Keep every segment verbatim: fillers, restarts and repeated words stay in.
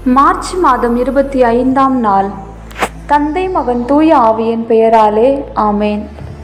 March மாதம் இருபத்தி ஐந்தாம் நாள். தந்தை மகன் தூய ஆவியின் பெயராலே ஆமேன்.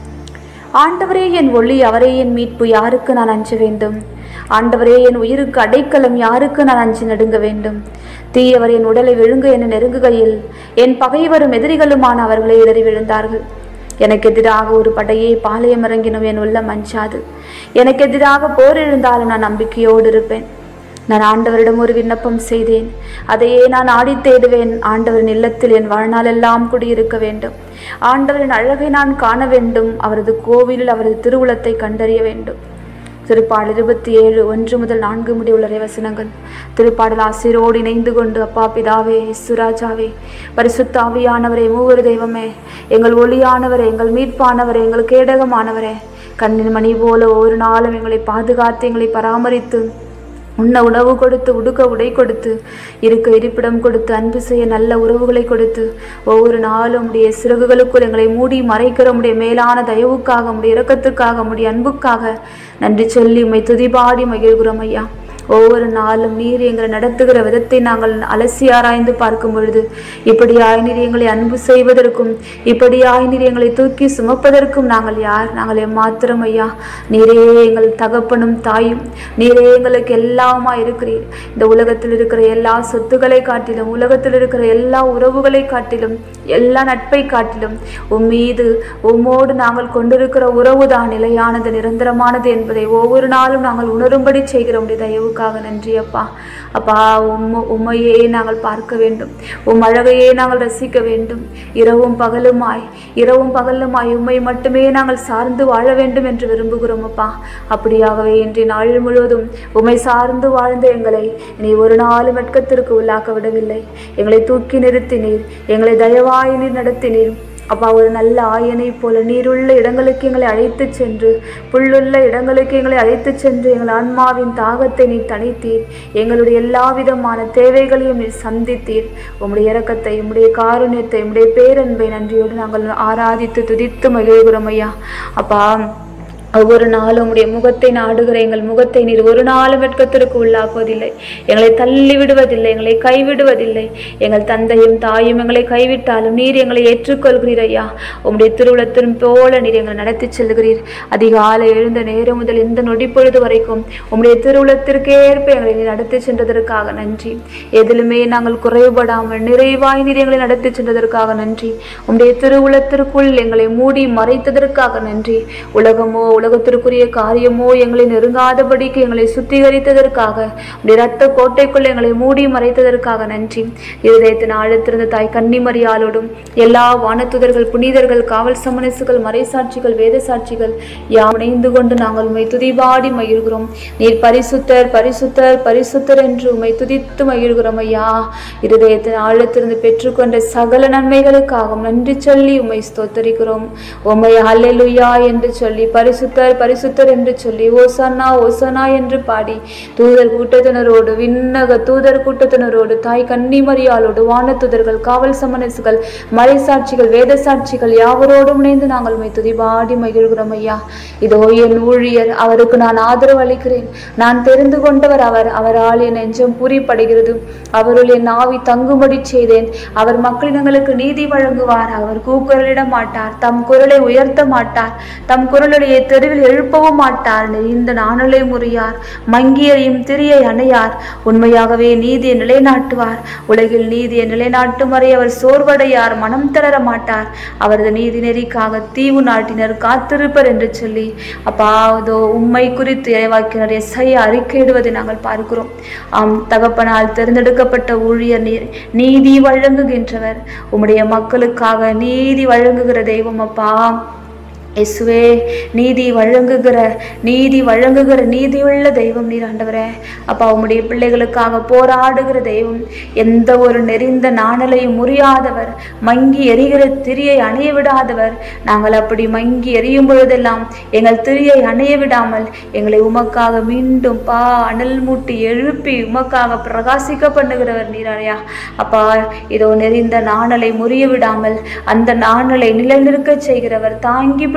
ஆண்டவரே என் ஒளி, அவரே என் மீட்பு, யாருக்கு நான் அஞ்ச வேண்டும்? ஆண்டவரே என் உயிருக்கு அடைக்கலம், யாருக்கு நான் அஞ்சி நடுங்க வேண்டும்? தீயவர் என் உடலை விழுங்க என நெருங்குகையில் என் பகைவரும் எதிரிகளுமான அவர்களே இடறி விழுந்தார்கள். எனக்கு எதிராக ஒரு படையை பாளையம் இறங்கினும் என் உள்ளம் அஞ்சாது. எனக்கு எதிராக போர் எழுந்தாலும் நான் நம்பிக்கையோடு இருப்பேன். நான் ஆண்டவரிடம் ஒரு விண்ணப்பம் செய்தேன், அதையே நான் ஆடி தேடுவேன். ஆண்டவரின் இல்லத்தில் என் வாழ்நாள் எல்லாம் குடியிருக்க வேண்டும். ஆண்டவரின் அழகை நான் காண வேண்டும். அவரது கோவிலில் அவரது திருவுளத்தை கண்டறிய வேண்டும். திருப்பாடல் இருபத்தி ஏழு ஒன்று முதல் நான்கு முடிவுள்ள இறைவசனங்கள். திருப்பாடல் ஆசிரியரோடு இணைந்து கொண்டு, அப்பா பிதாவே, இசுராஜாவே, பரிசுத்த ஆவியானவரே, மூவர் தெய்வமே, எங்கள் ஒளியானவரே, எங்கள் மீட்பானவரே, எங்கள் கேடகமானவரே, கண்ணின் மணி போல ஒவ்வொரு நாளும் எங்களை பாதுகாத்து எங்களை பராமரித்து உண்ண உணவு கொடுத்து உடுக்க உடை கொடுத்து இருக்க இருப்பிடம் கொடுத்து அன்பு செய்ய நல்ல உறவுகளை கொடுத்து ஒவ்வொரு நாளும் உடைய சிறகுகளுக்குள் எங்களை மூடி மறைக்கிற உடைய மேலான தயவுக்காக, உடைய இரக்கத்துக்காக, உடைய அன்புக்காக நன்றி சொல்லி உம்மை துதிபாடி மகிழ்கிறோம் ஐயா. ஒவ்வொரு நாளும் நீர் எங்களை நடத்துகிற விதத்தை நாங்கள் அலசி ஆராய்ந்து பார்க்கும் பொழுது, இப்படியாய் நீர் எங்களை அன்பு செய்வதற்கும் இப்படியாய் நீர் எங்களை தூக்கி சுமப்பதற்கும் நாங்கள் யார்? நாங்கள் எம்மாத்திரம் ஐயா. நீரே எங்கள் தகப்பனும் தாயும், நீரே எங்களுக்கு எல்லாமா இருக்கிறீர். இந்த உலகத்தில் இருக்கிற எல்லா சொத்துக்களை காட்டிலும், உலகத்தில் இருக்கிற எல்லா உறவுகளை காட்டிலும், எல்லா நட்பை காட்டிலும் உம்மீது உம்மோடு நாங்கள் கொண்டிருக்கிற உறவுதான் நிலையானது, நிரந்தரமானது என்பதை ஒவ்வொரு நாளும் நாங்கள் உணரும்படி செய்கிற உடைய தயவு நன்றி அப்பா. அப்பா, உம் உம்மையே நாங்கள் பார்க்க வேண்டும், உம் அழகையே நாங்கள் ரசிக்க வேண்டும். இரவும் பகலுமாய் இரவும் பகலுமாய் உம்மை மட்டுமே நாங்கள் சார்ந்து வாழ வேண்டும் என்று விரும்புகிறோம் அப்பா. அப்படியாகவே இன்றைய நாள் முழுவதும் உம்மை சார்ந்து வாழ்ந்த எங்களை நீ ஒரு நாளும் வெட்கத்திற்கு உள்ளாக்க விடவில்லை. எங்களை தூக்கி நிறுத்தினீர், எங்களை தயவாய் நீர் நடத்தினீர் அப்பா. ஒரு நல்ல ஆயனை போல நீருள்ள இடங்களுக்கு எங்களை அழைத்து சென்று, புல்லுள்ள இடங்களுக்கு எங்களை அழைத்து சென்று எங்கள் ஆன்மாவின் தாகத்தை நீ தணித்தீர். எங்களுடைய எல்லா விதமான தேவைகளையும் நீ சந்தித்தீர். உம்முடைய இரக்கத்தை, உம்முடைய காருண்யத்தை, உம்முடைய பேரன்பை நன்றியோடு நாங்கள் ஆராதித்து துதித்து மகிழ்கிறோம் ஐயா. அப்பா, ஒவ்வொரு நாளும் உடைய முகத்தை நாடுகிற எங்கள் முகத்தை நீர் ஒரு நாளும் வெட்கத்திற்கு உள்ளாக்குவதில்லை. எங்களை தள்ளி விடுவதில்லை, எங்களை கைவிடுவதில்லை. எங்கள் தந்தையும் தாயும் எங்களை கைவிட்டாலும் நீர் எங்களை ஏற்றுக்கொள்கிறீர் ஐயா. உம்முடைய திருவுளத்தின் போல நீர் எங்களை நடத்தி செல்கிறீர். அதிகாலை எழுந்த நேரம் முதல் இந்த நொடி பொழுது வரைக்கும் உம்முடைய திருவுளத்திற்கு ஏற்ப எங்களை நீர் நடத்தி சென்றதற்காக நன்றி. எதிலுமே நாங்கள் குறைபடாமல் நிறைவாய் நீர் எங்களை நடத்தி சென்றதற்காக நன்றி. உம்முடைய திருவுளத்திற்குள் எங்களை மூடி மறைத்ததற்காக நன்றி. உலகமோ உலகத்திற்குரிய காரியமோ எங்களை நெருங்காதபடிக்கு எங்களை சுத்திகரித்ததற்காக, இரத்த கோட்டைக்குள் எங்களை மூடி மறைத்ததற்காக நன்றி. இருதயத்தின் ஆழத்திருந்த தாய் கன்னிமரியாளோடும் எல்லா வானத்துதர்கள், புனிதர்கள், காவல் சமணசுகள், மறைசாட்சிகள், வேத சாட்சிகள் யாம் இணைந்து கொண்டு நாங்கள் உம்மை துதிபாடி மகிழ்கிறோம். நீர் பரிசுத்தர், பரிசுத்தர், பரிசுத்தர் என்று உம்மை துதித்து மகிழ்கிறோம் ஐயா. இருதயத்தின் ஆழத்திலிருந்து பெற்றுக்கொண்ட சகல நன்மைகளுக்காகவும் நன்றி சொல்லி உம்மை ஸ்தோத்தரிக்கிறோம். உம்மை அல்லேலூயா என்று சொல்லி, பரிசுத்தர் பரிசுத்தர் என்று சொல்லி, ஓசன்னா ஓசன்னா என்று பாடி, தூதர் கூட்டத்தினரோடு, விண்ணக தூதர் கூட்டத்தினரோடு, தாய் கன்னிமரியாளோடு, வானத்துதர்கள், காவல் சமணசுகள், மறைசாட்சிகள், வேத சாட்சிகள் யாவரோடும் இணைந்து நாங்கள் உம்மை துதிபாடி மகிழ்கிறோம் ஐயா. இதோ என் ஊழியர், அவருக்கு நான் ஆதரவு அளிக்கிறேன். நான் தெரிந்து கொண்டவர் அவர், அவரால் என் நெஞ்சம் பூரிப்படைகிறது. அவருள் என் ஆவி தங்கும்படி செய்தேன். அவர் மக்களினங்களுக்கு நீதி வழங்குவார். அவர் கூக்குரலிட மாட்டார், தம் குரலை உயர்த்த மாட்டார், தம் குரலுடைய தெருவில் எழுப்பவும் மாட்டார். நெறிந்த நாணலை முறியார், மங்கியையும் திரியை அணையார். உண்மையாகவே நீதியை நிலைநாட்டுவார். உலகில் நீதியை நிலைநாட்டும் வரை அவர் சோர்வடையார், மனம் தளர மாட்டார். அவரது நீதி நெறிக்காக தீவு நாட்டினர் காத்திருப்பர் என்று சொல்லி, அப்பா, அதோ உம்மை குறித்து இறைவாக்கினர் எஸ்ஐயா அறிக்கையிடுவதை நாங்கள் பார்க்கிறோம். ஆம், தகப்பனால் தேர்ந்தெடுக்கப்பட்ட ஊழியர் நீர், நீதி வழங்குகின்றவர், உம்முடைய மக்களுக்காக நீதி வழங்குகிற தெய்வம் அப்பா. இயேசுவே, நீதி வழங்குகிற நீதி வழங்குகிற நீதியுள்ள தெய்வம் நீர் ஆண்டவரே. அப்பா, உம்முடைய பிள்ளைகளுக்காக போராடுகிற தெய்வம், எந்த ஒரு நெறிந்த நாணலையும் முறியாதவர், மங்கி எரிகிற திரியை அணைய விடாதவர். நாங்கள் அப்படி மங்கி எரியும் பொழுதெல்லாம் எங்கள் திரியை அணைய விடாமல் எங்களை உமக்காக மீண்டும் பா அனல் மூட்டி எழுப்பி உமக்காக பிரகாசிக்க பண்ணுகிறவர் நீராயா. அப்பா, இதோ நெறிந்த நாணலை முறிய விடாமல் அந்த நாணலை நிலைநிற்க செய்கிறவர், தாங்கி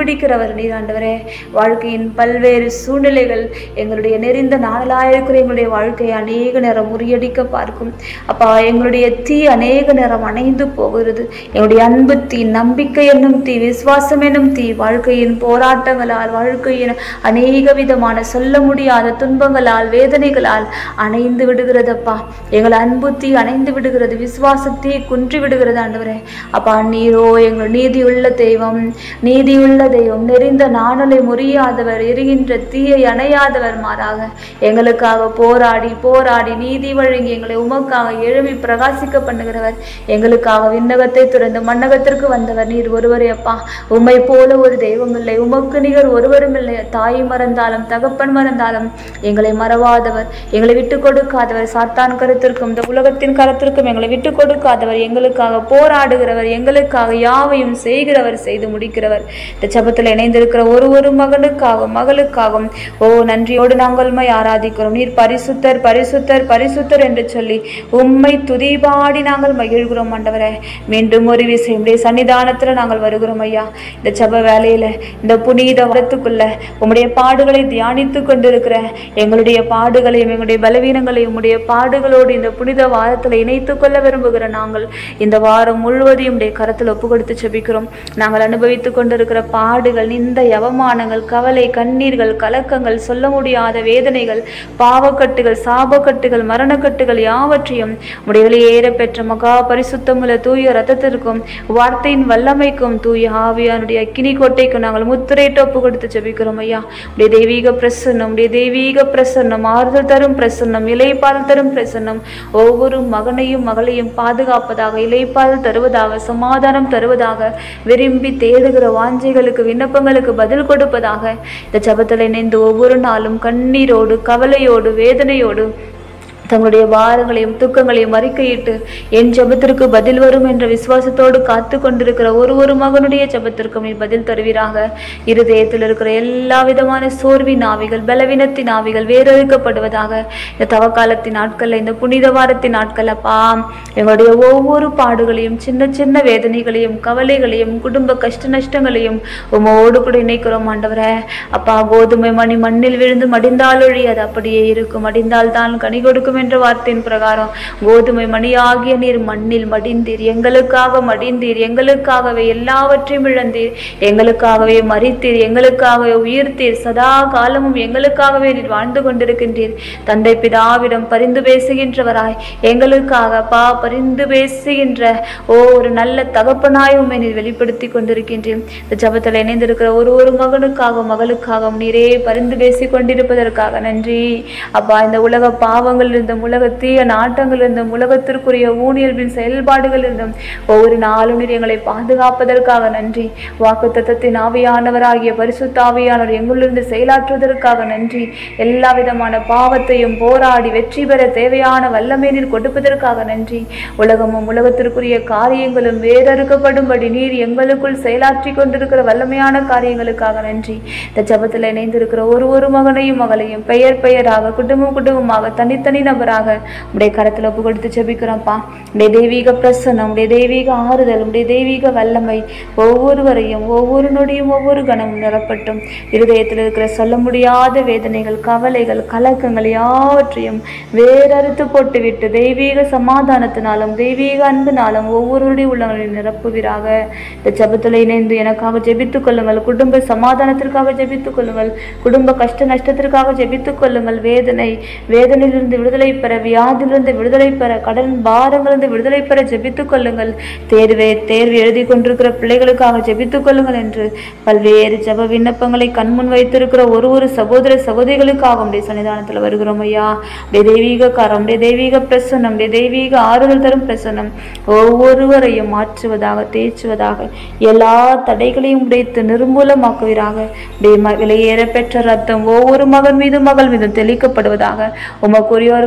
பிடிக்கிறவர் நீர் ஆண்டவரே. வாழ்க்கையின் பல்வேறு சூழ்நிலைகள் எங்களுடைய நெறிந்த நாளாக இருக்கிற எங்களுடைய வாழ்க்கையை அநேக நேரம் முறியடிக்க பார்க்கும் அப்பா. எங்களுடைய தீ அநேக நேரம் அணைந்து போகிறது. எங்களுடைய அன்பு தீ, நம்பிக்கை என்னும் தீ, விசுவாசம் என்னும் தீ வாழ்க்கையின் போராட்டங்களால், வாழ்க்கையின் அநேக விதமான சொல்ல முடியாத துன்பங்களால், வேதனைகளால் அணைந்து விடுகிறதப்பா. எங்கள் அன்பு தீ அணைந்து விடுகிறது, விசுவாசத்தீ குன்றி விடுகிறது ஆண்டவரே. அப்பா நீரோ எங்கள் நீதியுள்ள தெய்வம், நீதியுள்ள தெய்வம், நெறிந்த நாணலை முறியாதவர், எரிகின்ற தீயை அணையாதவர். மாறாக எங்களுக்காக போராடி போராடி நீதி வழங்கி எங்களை உமக்காக எழுப்பி பிரகாசிக்க பண்ணுகிறவர். எங்களுக்காக விண்ணகத்தை துறந்து மண்ணகத்திற்கு வந்தவர் நீர் ஒருவரே அப்பா. உம்மை போல ஒரு தெய்வம் இல்லை, உமக்கு நிகர் ஒருவரும் இல்லை. தாய் மறந்தாலும் தகப்பன் மறந்தாலும் எங்களை மறவாதவர், எங்களை விட்டு கொடுக்காதவர். சாத்தான் கருத்திற்கும் இந்த உலகத்தின் கருத்திற்கும் எங்களை விட்டு கொடுக்காதவர், எங்களுக்காக போராடுகிறவர், எங்களுக்காக யாவையும் செய்கிறவர், செய்து முடிக்கிறவர். இந்த ஜெபத்தில் இணைந்திருக்கிற ஒரு ஒரு மகனுக்காகவும் மகளுக்காகவும் ஓ நன்றியோடு நாங்கள் உம்மை ஆராதிக்கிறோம். நீர் பரிசுத்தர் பரிசுத்தர் பரிசுத்தர் என்று சொல்லி உம்மை துதிபாடி நாங்கள் மகிழ்கிறோம் ஆண்டவரே. மீண்டும் ஒரு விஷயம் உம்முடைய சன்னிதானத்துல நாங்கள் வருகிறோம் ஐயா. இந்த ஜெப வேலையில இந்த புனித வரத்துக்குள்ள உம்முடைய பாடுகளை தியானித்து கொண்டிருக்கிற எங்களுடைய பாடுகளையும் எங்களுடைய பலவீனங்களையும் உம்முடைய பாடுகளோடு இந்த புனித வாரத்துல இணைத்து கொள்ள விரும்புகிற நாங்கள் இந்த வாரம் முழுவதையும் உடைய கரத்தில் ஒப்பு கொடுத்து ஜெபிக்கிறோம். நாங்கள் அனுபவித்து கொண்டிருக்கிற பாடுகள், நிந்தை, அவமானங்கள், கவலை, கண்ணீர்கள், கலக்கங்கள், சொல்ல முடியாத வேதனைகள், பாவக்கட்டுகள், சாபக்கட்டுகள், மரணக்கட்டுகள் யாவற்றையும் உடைய வெளியேற பெற்ற மகா பரிசுத்தமுள்ள தூய ரத்தத்திற்கும் வார்த்தையின் வல்லமைக்கும் தூய ஆவியானுடைய அக்கினி கோட்டைக்கும் நாங்கள் முத்திரையிட்டு ஒப்பு கொடுத்து ஜெபிக்கிறோம் ஐயா. உடைய தெய்வீக பிரசன்னம், உடைய தெய்வீக பிரசன்னம், ஆறுதல் தரும் பிரசன்னம், இலைப்பால் தரும் பிரசன்னம் ஒவ்வொரு மகனையும் மகளையும் பாதுகாப்பதாக, இலைப்பால் தருவதாக, சமாதானம் தருவதாக, விரும்பி தேடுகிற வாஞ்சைகளுக்கு விண்ணப்பங்களுக்கு பதில் கொடுப்பதாக. இந்த ஜெபத்தில் இணைந்து ஒவ்வொரு நாளும் கண்ணீரோடு கவலையோடு வேதனையோடு தங்களுடைய பாரங்களையும் துக்கங்களையும் அறிக்கையிட்டு என் ஜெபத்திற்கு பதில் வரும் என்ற விசுவாசத்தோடு காத்து கொண்டிருக்கிற ஒரு ஒரு மகனுடைய ஜெபத்திற்கும் நீ பதில் தருவீராக. இருதயத்தில் இருக்கிற எல்லா விதமான சோர்வின் ஆவிகள், பலவீனத்தின் ஆவிகள் வேறறுக்கப்படுவதாக. இந்த தவக்காலத்தின் நாட்கள்ல, இந்த புனித வாரத்தின் நாட்கள் அப்பா எங்களுடைய ஒவ்வொரு பாடுகளையும், சின்ன சின்ன வேதனைகளையும், கவலைகளையும், குடும்ப கஷ்ட நஷ்டங்களையும் உமோடு கூட இணைக்கிறோம் ஆண்டவரே. அப்பா கோதுமை மணி மண்ணில் விழுந்து மடிந்தால் ஒழி அது அப்படியே இருக்கும், மடிந்தால் தான் கனி கொடுக்கும் என்ற வார்த்தையின் பிரகாரம் கோதுமை மணியாகிய நீர் மண்ணில் மடிந்தீர், எங்களுக்காக மடிந்தீர், எங்களுக்காகவே எல்லாவற்றையும் இழந்தீர், எங்களுக்காகவே மரித்தீர், எங்களுக்காகவே உயிர்த்தீர், சதா காலமும் எங்களுக்காகவே நீர் வாழ்ந்து கொண்டிருக்கின்றீர். தந்தை பிதாவிடம் பரிந்து பேசுகின்றவராய் எங்களுக்காக பா பரிந்து பேசுகின்ற ஓ ஒரு நல்ல தகப்பனாய் உம்மை நீர் வெளிப்படுத்தி கொண்டிருக்கின்றீர். இந்த ஜெபத்தில் இணைந்திருக்கிற ஒரு ஒரு மகனுக்காக மகளுக்காக நீரே பரிந்து பேசி கொண்டிருப்பதற்காக நன்றி அப்பா. இந்த உலக பாவங்கள் இருந்தும் உலக தீய நாட்டங்கள் இருந்தும் உலகத்திற்குரிய ஊழியர்களின் செயல்பாடுகள் இருந்தும் ஒவ்வொரு நாளும் நீர் எங்களை பாதுகாப்பதற்காக நன்றி. வாக்கு தத்தத்தின் ஆவியானவராகிய பரிசுத்த ஆவியானவர் எங்களிலிருந்து செயலாற்றுவதற்காக நன்றி. எல்லா விதமான பாவத்தையும் போராடி வெற்றி பெற தேவையான வல்லமை நீர் கொடுப்பதற்காக நன்றி. உலகமும் உலகத்திற்குரிய காரியங்களும் வேறறுக்கப்படும்படி நீர் எங்களுக்குள் செயலாற்றி கொண்டிருக்கிற வல்லமையான காரியங்களுக்காக நன்றி. இந்த ஜெபத்தில் இணைந்திருக்கிற ஒரு ஒரு மகனையும் மகளையும் பெயர் பெயராக, குடும்பம் குடும்பமாக, தனித்தனி நபராக உடைய கரத்தில் ஒப்பு கொடுத்து ஜெபிக்கிறோம்ப்பா. உடைய தெய்வீக பிரசன்னம், உடைய தெய்வீக ஆறுதல், உடைய தெய்வீக வல்லமை ஒவ்வொருவரையும் ஒவ்வொரு நொடியும் ஒவ்வொரு கணமும் நிரப்பட்டும். இருதயத்தில் இருக்கிற சொல்ல முடியாத வேதனைகள், கவலைகள், கலக்கங்கள் யாவற்றையும் வேறறுத்து போட்டுவிட்டு தெய்வீக சமாதானத்தினாலும் தெய்வீக அன்பினாலும் ஒவ்வொருடைய உள்ளங்களில் நிரப்புவீராக. இந்த ஜெபத்தில் இணைந்து எனக்காக ஜெபித்துக் கொள்ளுங்கள், குடும்ப சமாதானத்திற்காக ஜெபித்துக் கொள்ளுங்கள், குடும்ப கஷ்ட நஷ்டத்திற்காக ஜெபித்துக் கொள்ளுங்கள். வேதனை வேதனையிலிருந்து விடுதலை பெற, வியாதிலிருந்து விடுதலை பெற, கடன் பாரங்களிலிருந்து விடுதலை பெற ஜெபித்துக் கொள்ளுங்கள். தேர்வை தேர்வு எழுதி கொண்டிருக்கிற பிள்ளைகளுக்காக ஜெபித்துக் கொள்ளுங்கள் என்று பல்வேறு ஜெப விண்ணப்பங்களை கண்முன் வைத்திருக்கிற ஒரு ஒரு சகோதர சகோதரிகளுக்காக உடைய சன்னிதானத்தில் வருகிறோம் ஐயா. உடைய தெய்வீக காரம், உடைய தெய்வீக பிரசன்னம், உடைய தெய்வீக ஆறுதல் தரும் பிரசன்னம் ஒவ்வொருவரையும் மாற்றுவதாக, தேய்ச்சுவதாக, எல்லா தடைகளையும் உடைத்து நிர்மூலமாக்குவீராக. விலையேற பெற்ற ரத்தம் ஒவ்வொரு மகன் மீதும் மகள் மீதும் தெளிக்கப்படுவதாக. உமக்குரியவர்கள்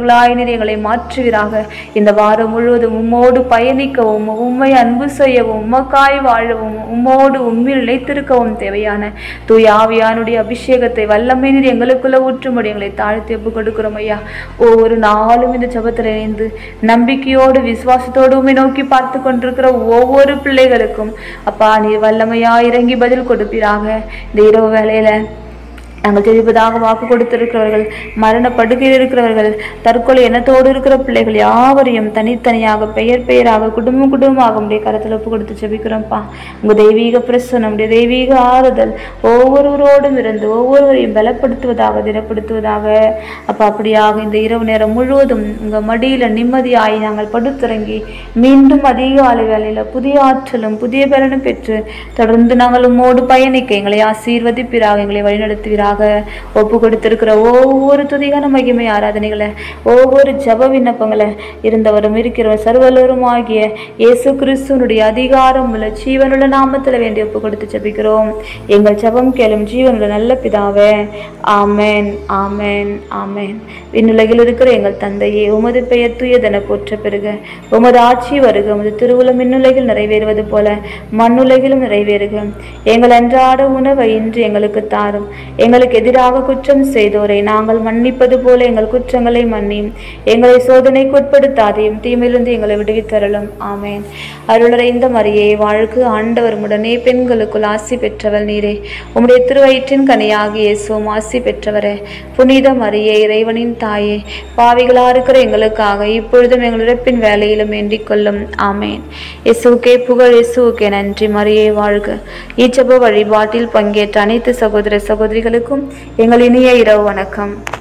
உள்ளவர்களாய் நீர் எங்களை மாற்றுவீராக. இந்த வாரம் முழுவதும் உம்மோடு பயணிக்கவும் உம்மை அன்பு செய்யவும் உமக்காய் வாழவும் உம்மோடு உம்மில் நிலைத்திருக்கவும் தேவையான தூய ஆவியானுடைய அபிஷேகத்தை வல்லமை நீர் எங்களுக்குள்ள ஊற்றும்படி எங்களை தாழ்த்தி ஒப்பு கொடுக்கிறோம் ஐயா. ஒவ்வொரு நாளும் இந்த ஜெபத்தில் இணைந்து நம்பிக்கையோடு விசுவாசத்தோடு உம்மை நோக்கி பார்த்து கொண்டிருக்கிற ஒவ்வொரு பிள்ளைகளுக்கும் அப்பா நீர் வல்லமையா இறங்கி பதில் கொடுப்பீராக. இந்த இரவு வேளையில நாங்கள் தெரிவதாக வாக்கு கொடுத்திருக்கிறவர்கள், மரண படுகையில் இருக்கிறவர்கள், தற்கொலை எண்ணத்தோடு இருக்கிற பிள்ளைகள் யாவரையும் தனித்தனியாக பெயர் பெயராக குடும்பம் குடும்பமாக உடைய கருத்தில் ஒப்பு கொடுத்து ஜெபிக்கிறோம்ப்பா. உங்கள் தெய்வீக பிரசன்னம், நம்முடைய தெய்வீக ஆறுதல் ஒவ்வொருவரோடும் இருந்து ஒவ்வொருவரையும் பலப்படுத்துவதாக திடப்படுத்துவதாக. அப்போ அப்படியாக இந்த இரவு நேரம் முழுவதும் உங்கள் மடியில் நிம்மதியாகி நாங்கள் படுத்துறங்கி மீண்டும் அதிகாலை வேளையில் புதிய ஆற்றலும் புதிய பலனும் பெற்று தொடர்ந்து நாங்கள் உம்மோடு பயணிக்க எங்களை ஆசீர்வதிப்பீராக, எங்களை வழிநடத்துவீராக. ஒப்பு கொடுத்திருக்கிற ஒவ்வொரு துதிகான மகிமை ஆராதனைகளை ஒவ்வொரு ஜப விண்ணப்பங்களை இருந்தவரும் இருக்கிற சர்வலோரும் ஆகிய இயேசு கிறிஸ்துவனுடைய அதிகாரம் உள்ள ஜீவனுள்ள நாமத்தில் வேண்டி ஒப்பு கொடுத்து ஜபிக்கிறோம். எங்கள் ஜபம் கேளும் ஜீவனுள்ள நல்ல பிதாவே. ஆமேன், ஆமேன், ஆமேன். விண்ணுலகில் இருக்கிற எங்கள் தந்தையே, உமது பெயர் தூயதென போற்ற பெறுக. உமது ஆட்சி வருக. உமது திருவுளம் விண்ணுலகில் நிறைவேறுவது போல மண்ணுலகிலும் நிறைவேறுக. எங்கள் அன்றாட உணவை இன்று எங்களுக்கு தாரும். எங்களுக்கு எதிராக குற்றம் செய்தோரை நாங்கள் மன்னிப்பது போல எங்கள் குற்றங்களை மன்னியும். எங்களை சோதனைக்கு உட்படுத்தாதையும் தீமையிலிருந்து எங்களை விடுவித்தருளும். ஆமேன். அருளறைந்த மரியே வாழ்க, ஆண்டவர் உடனே பெண்களுக்குள் ஆசி பெற்றவள் நீரே. உம்முடைய திருவயிற்றின் கனியாகிய இயேசுவும் ஆசி பெற்றவரே. புனித மரியே இறைவனின் தாயே, பாவிகளா இருக்கிற எங்களுக்காக இப்பொழுதும் எங்கள் இறப்பின் வேலையிலும் வேண்டிக் கொள்ளும். ஆமேன். இயேசுக்கே புகழ், இயேசுக்கே நன்றி. மரியே வாழ்க. இச்சப வழிபாட்டில் பங்கேற்ற அனைத்து சகோதர சகோதரிகளுக்கும் எங்கள் இனிய இரவு வணக்கம்.